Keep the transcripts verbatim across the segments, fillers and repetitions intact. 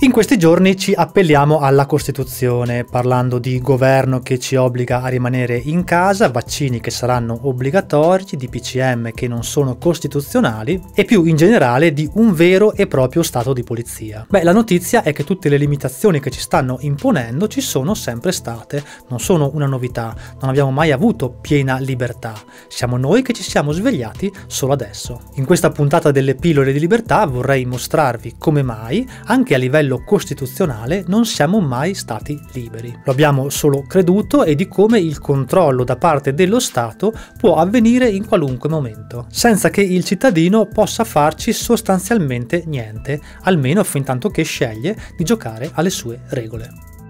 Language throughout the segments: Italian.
In questi giorni ci appelliamo alla Costituzione, parlando di governo che ci obbliga a rimanere in casa, vaccini che saranno obbligatori, D P C M che non sono costituzionali e più in generale di un vero e proprio stato di polizia. Beh, la notizia è che tutte le limitazioni che ci stanno imponendo ci sono sempre state, non sono una novità, non abbiamo mai avuto piena libertà, siamo noi che ci siamo svegliati solo adesso. In questa puntata delle pillole di libertà vorrei mostrarvi come mai, anche a livello costituzionale, non siamo mai stati liberi. Lo abbiamo solo creduto e di come il controllo da parte dello Stato può avvenire in qualunque momento, senza che il cittadino possa farci sostanzialmente niente, almeno fin tanto che sceglie di giocare alle sue regole.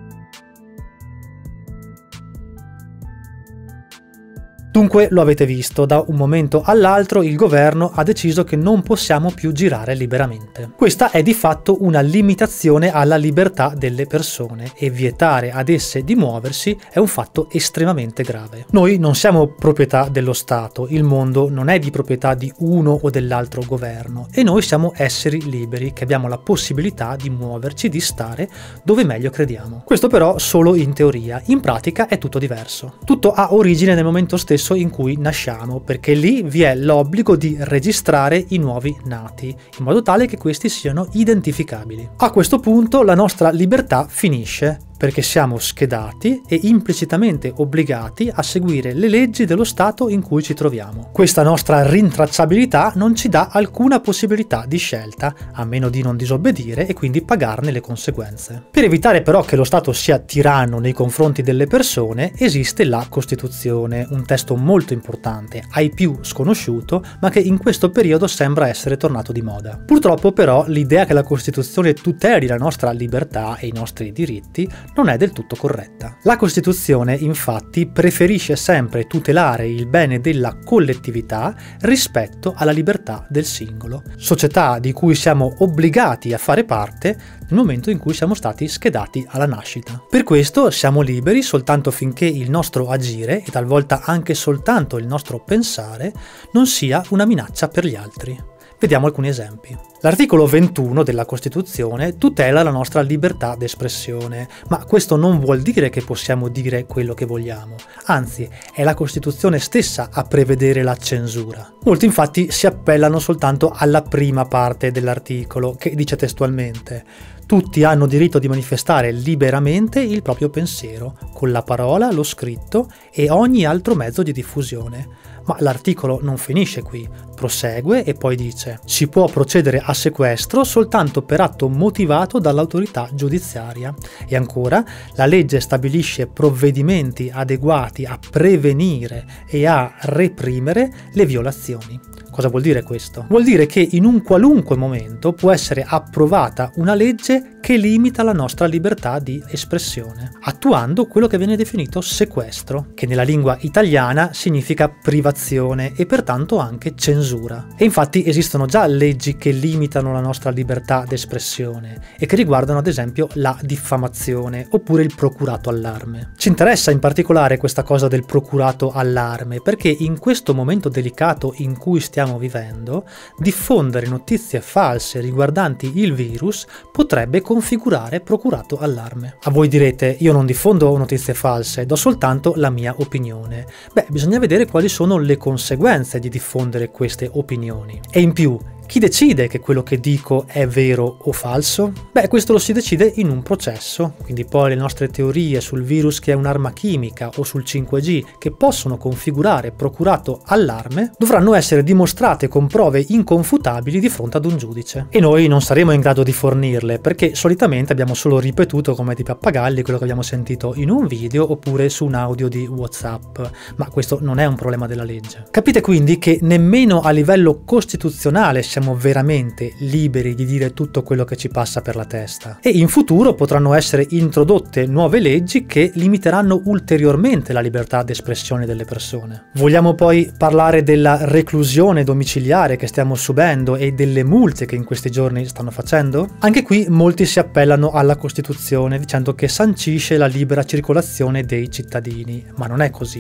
Dunque lo avete visto, da un momento all'altro il governo ha deciso che non possiamo più girare liberamente. Questa è di fatto una limitazione alla libertà delle persone e vietare ad esse di muoversi è un fatto estremamente grave. Noi non siamo proprietà dello Stato, il mondo non è di proprietà di uno o dell'altro governo e noi siamo esseri liberi che abbiamo la possibilità di muoverci, di stare dove meglio crediamo. Questo però solo in teoria, in pratica è tutto diverso. Tutto ha origine nel momento stesso in cui nasciamo, perché lì vi è l'obbligo di registrare i nuovi nati, in modo tale che questi siano identificabili. A questo punto la nostra libertà finisce, perché siamo schedati e implicitamente obbligati a seguire le leggi dello Stato in cui ci troviamo. Questa nostra rintracciabilità non ci dà alcuna possibilità di scelta, a meno di non disobbedire e quindi pagarne le conseguenze. Per evitare però che lo Stato sia tiranno nei confronti delle persone, esiste la Costituzione, un testo molto importante, ai più sconosciuto, ma che in questo periodo sembra essere tornato di moda. Purtroppo però l'idea che la Costituzione tuteli la nostra libertà e i nostri diritti non è del tutto corretta. La Costituzione, infatti, preferisce sempre tutelare il bene della collettività rispetto alla libertà del singolo, società di cui siamo obbligati a fare parte nel momento in cui siamo stati schedati alla nascita. Per questo siamo liberi soltanto finché il nostro agire, e talvolta anche soltanto il nostro pensare, non sia una minaccia per gli altri. Vediamo alcuni esempi. L'articolo ventuno della Costituzione tutela la nostra libertà d'espressione, ma questo non vuol dire che possiamo dire quello che vogliamo, anzi è la Costituzione stessa a prevedere la censura. Molti infatti si appellano soltanto alla prima parte dell'articolo, che dice testualmente: tutti hanno diritto di manifestare liberamente il proprio pensiero, con la parola, lo scritto e ogni altro mezzo di diffusione. Ma l'articolo non finisce qui, prosegue e poi dice: si può procedere a sequestro soltanto per atto motivato dall'autorità giudiziaria. E ancora, la legge stabilisce provvedimenti adeguati a prevenire e a reprimere le violazioni. Cosa vuol dire questo? Vuol dire che in un qualunque momento può essere approvata una legge che limita la nostra libertà di espressione, attuando quello che viene definito sequestro, che nella lingua italiana significa privazione e pertanto anche censura. E infatti esistono già leggi che limitano la nostra libertà d'espressione e che riguardano ad esempio la diffamazione oppure il procurato allarme. Ci interessa in particolare questa cosa del procurato allarme perché in questo momento delicato in cui stiamo vivendo, diffondere notizie false riguardanti il virus potrebbe configurare procurato allarme. A voi direte: io non diffondo notizie false, do soltanto la mia opinione. Beh, bisogna vedere quali sono le conseguenze di diffondere queste opinioni. E in più, chi decide che quello che dico è vero o falso? Beh, questo lo si decide in un processo, quindi poi le nostre teorie sul virus che è un'arma chimica o sul cinque G che possono configurare procurato allarme dovranno essere dimostrate con prove inconfutabili di fronte ad un giudice. E noi non saremo in grado di fornirle perché solitamente abbiamo solo ripetuto come dei pappagalli quello che abbiamo sentito in un video oppure su un audio di WhatsApp, ma questo non è un problema della legge. Capite quindi che nemmeno a livello costituzionale siamo veramente liberi di dire tutto quello che ci passa per la testa. E in futuro potranno essere introdotte nuove leggi che limiteranno ulteriormente la libertà d'espressione delle persone. Vogliamo poi parlare della reclusione domiciliare che stiamo subendo e delle multe che in questi giorni stanno facendo? Anche qui molti si appellano alla Costituzione dicendo che sancisce la libera circolazione dei cittadini, ma non è così.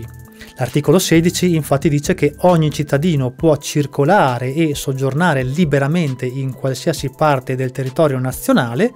L'articolo sedici infatti dice che ogni cittadino può circolare e soggiornare liberamente in qualsiasi parte del territorio nazionale,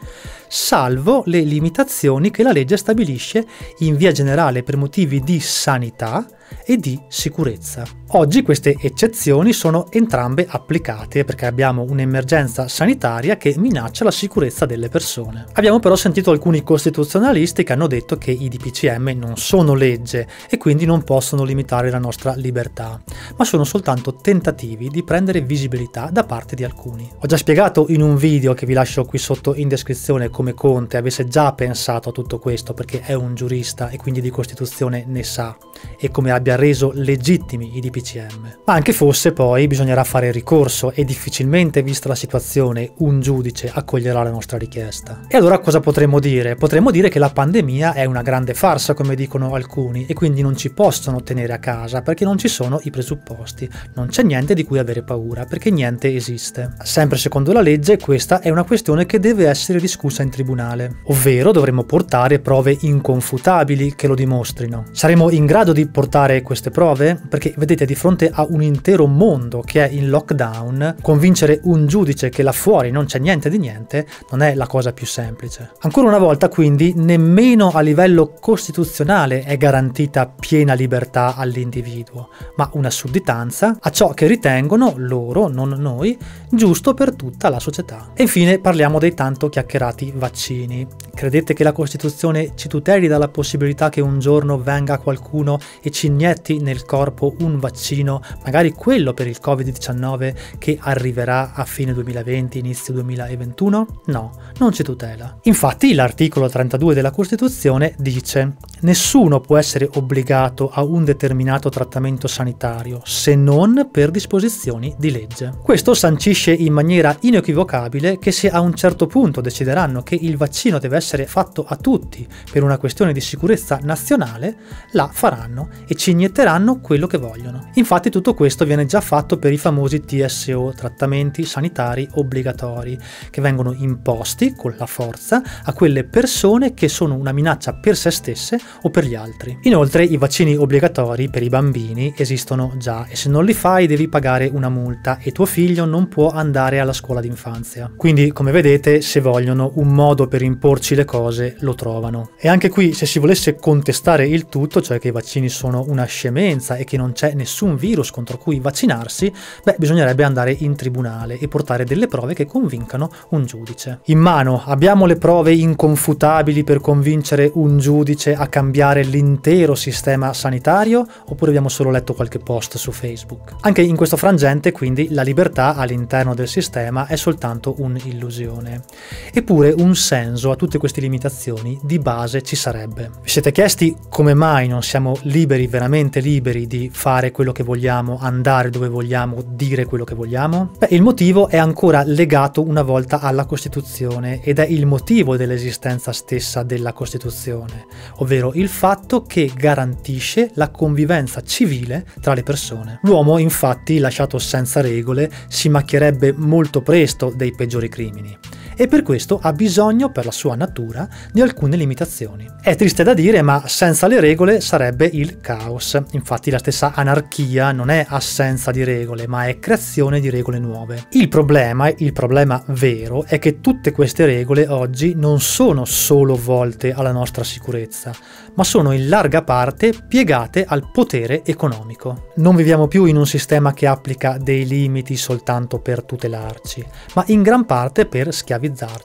salvo le limitazioni che la legge stabilisce in via generale per motivi di sanità e di sicurezza. Oggi queste eccezioni sono entrambe applicate perché abbiamo un'emergenza sanitaria che minaccia la sicurezza delle persone. Abbiamo però sentito alcuni costituzionalisti che hanno detto che i D P C M non sono legge e quindi non possono limitare la nostra libertà, ma sono soltanto tentativi di prendere visibilità da parte di alcuni. Ho già spiegato in un video che vi lascio qui sotto in descrizione come Conte avesse già pensato a tutto questo perché è un giurista e quindi di Costituzione ne sa, e come abbia reso legittimi i D P C M. Ma anche fosse, poi bisognerà fare ricorso e difficilmente, vista la situazione, un giudice accoglierà la nostra richiesta. E allora cosa potremmo dire? Potremmo dire che la pandemia è una grande farsa, come dicono alcuni, e quindi non ci possono tenere a casa perché non ci sono i presupposti, non c'è niente di cui avere paura perché niente esiste. Sempre secondo la legge questa è una questione che deve essere discussa in tribunale, ovvero dovremmo portare prove inconfutabili che lo dimostrino. Saremo in grado di portare queste prove? Perché vedete, di fronte a un intero mondo che è in lockdown, convincere un giudice che là fuori non c'è niente di niente non è la cosa più semplice. Ancora una volta quindi nemmeno a livello costituzionale è garantita piena libertà all'individuo, ma una sudditanza a ciò che ritengono loro, non noi, giusto per tutta la società. E infine parliamo dei tanto chiacchierati vaccini. Credete che la Costituzione ci tuteli dalla possibilità che un giorno venga qualcuno e ci inietti nel corpo un vaccino, magari quello per il covid diciannove che arriverà a fine duemilaventi, inizio duemilaventuno? No, non ci tutela. Infatti l'articolo trentadue della Costituzione dice: nessuno può essere obbligato a un determinato trattamento sanitario se non per disposizioni di legge. Questo sancisce in maniera inequivocabile che se a un certo punto decideranno che il vaccino deve essere fatto a tutti per una questione di sicurezza nazionale, la faranno e ci inietteranno quello che vogliono. Infatti tutto questo viene già fatto per i famosi T S O, trattamenti sanitari obbligatori, che vengono imposti con la forza a quelle persone che sono una minaccia per se stesse o per gli altri. Inoltre i vaccini obbligatori per i bambini esistono già e se non li fai devi pagare una multa e tuo figlio non può andare alla scuola d'infanzia. Quindi, come vedete, se vogliono un modo per imporci le cose lo trovano. E anche qui, se si volesse contestare il tutto, cioè che i vaccini sono una scemenza e che non c'è nessun virus contro cui vaccinarsi, beh, bisognerebbe andare in tribunale e portare delle prove che convincano un giudice. In mano abbiamo le prove inconfutabili per convincere un giudice a cambiare l'intero sistema sanitario, oppure abbiamo solo letto qualche post su Facebook? Anche in questo frangente, quindi, la libertà all'interno del sistema è soltanto un'illusione. Eppure un senso a tutte queste limitazioni di base ci sarebbe. Vi siete chiesti come mai non siamo liberi, veramente liberi, di fare quello che vogliamo, andare dove vogliamo, dire quello che vogliamo? Beh, il motivo è ancora legato una volta alla Costituzione ed è il motivo dell'esistenza stessa della Costituzione, ovvero il fatto che garantisce la convivenza civile tra le persone. L'uomo, infatti, lasciato senza regole, si macchierebbe molto presto dei peggiori crimini. E per questo ha bisogno, per la sua natura, di alcune limitazioni. È triste da dire, ma senza le regole sarebbe il caos. Infatti la stessa anarchia non è assenza di regole, ma è creazione di regole nuove. Il problema, il problema vero, è che tutte queste regole oggi non sono solo volte alla nostra sicurezza, ma sono in larga parte piegate al potere economico. Non viviamo più in un sistema che applica dei limiti soltanto per tutelarci, ma in gran parte per schiavizzarci,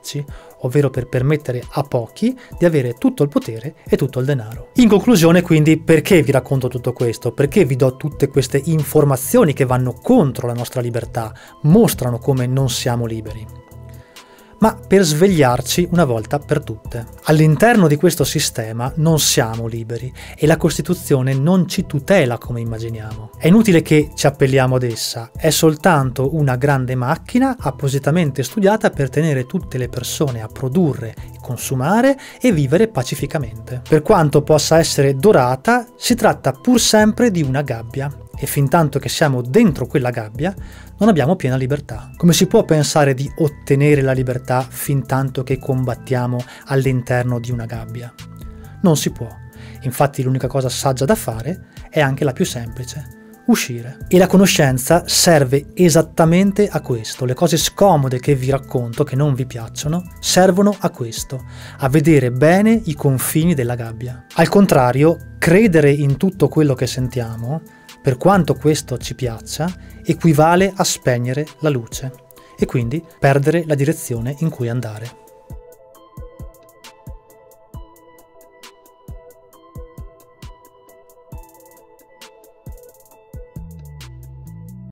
ovvero per permettere a pochi di avere tutto il potere e tutto il denaro. In conclusione, quindi, perché vi racconto tutto questo? Perché vi do tutte queste informazioni che vanno contro la nostra libertà, mostrano come non siamo liberi? Ma per svegliarci una volta per tutte. All'interno di questo sistema non siamo liberi e la Costituzione non ci tutela come immaginiamo. È inutile che ci appelliamo ad essa, è soltanto una grande macchina appositamente studiata per tenere tutte le persone a produrre, consumare e vivere pacificamente. Per quanto possa essere dorata, si tratta pur sempre di una gabbia. E fintanto che siamo dentro quella gabbia non abbiamo piena libertà. Come si può pensare di ottenere la libertà fintanto che combattiamo all'interno di una gabbia? Non si può. Infatti l'unica cosa saggia da fare è anche la più semplice. Uscire. E la conoscenza serve esattamente a questo. Le cose scomode che vi racconto, che non vi piacciono, servono a questo, a vedere bene i confini della gabbia. Al contrario, credere in tutto quello che sentiamo, per quanto questo ci piaccia, equivale a spegnere la luce e quindi perdere la direzione in cui andare.